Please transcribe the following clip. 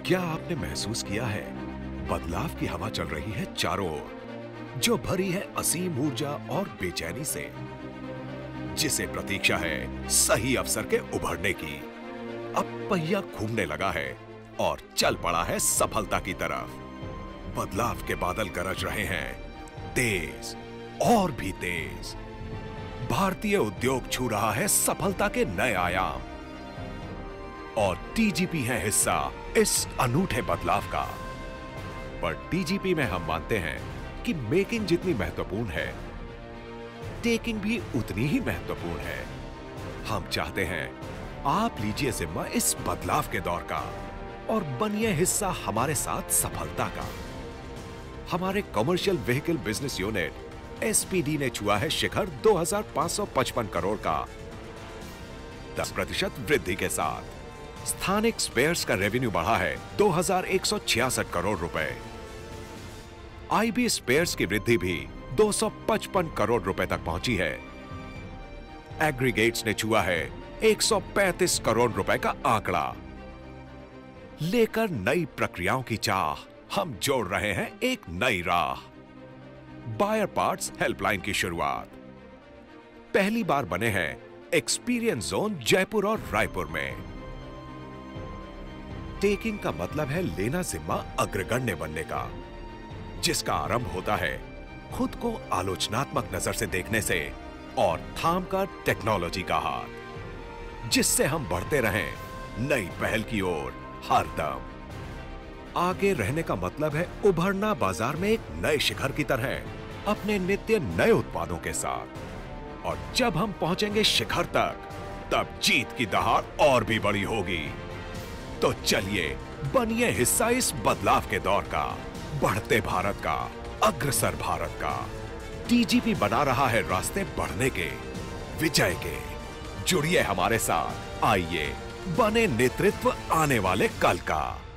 क्या आपने महसूस किया है बदलाव की हवा चल रही है चारों ओर, जो भरी है असीम ऊर्जा और बेचैनी से, जिसे प्रतीक्षा है सही अवसर के उभरने की। अब पहिया घूमने लगा है और चल पड़ा है सफलता की तरफ। बदलाव के बादल गरज रहे हैं, तेज और भी तेज। भारतीय उद्योग छू रहा है सफलता के नए आयाम, और टीजीपी है हिस्सा इस अनूठे बदलाव का। पर टीजीपी में हम मानते हैं कि मेकिंग जितनी महत्वपूर्ण है, टेकिंग भी उतनी ही महत्वपूर्ण है। हम चाहते हैं आप लीजिए जिम्मा इस बदलाव के दौर का और बनिए हिस्सा हमारे साथ सफलता का। हमारे commercial vehicle business unit SPD ने छुआ है शिखर 2555 करोड़ का 10% वृद्धि के साथ। स्थानिक स्पेयर्स का रेवेन्यू बढ़ा है 2166 करोड़ रुपए। आईबी स्पेयर्स की वृद्धि भी 255 करोड़ रुपए तक पहुंची है। एग्रीगेट्स ने छुआ है 135 करोड़ रुपए का आंकड़ा। लेकर नई प्रक्रियाओं की चाह, हम जोड़ रहे हैं एक नई राह। बायर पार्ट्स हेल्पलाइन की शुरुआत। पहली बार बने हैं एक्सपीरियंस जोन जयपुर और रायपुर में। टेकिंग का मतलब है लेना जिम्मा अग्रगण्य बनने का, जिसका आरंभ होता है खुद को आलोचनात्मक नजर से देखने से और थाम कर टेक्नोलॉजी का हाथ, जिससे हम बढ़ते रहें नई पहल की ओर हरदम। आगे रहने का मतलब है उभरना बाजार में एक नए शिखर की तरह, अपने नित्य नए उत्पादों के साथ। और जब हम पहुंचेंगे शिखर तक, तब जीत की दहाड़ और भी बड़ी होगी। तो चलिए बनिए हिस्सा इस बदलाव के दौर का, बढ़ते भारत का, अग्रसर भारत का। टीजीपी बना रहा है रास्ते बढ़ने के, विजय के। जुड़िए हमारे साथ, आइए बने नेतृत्व आने वाले कल का।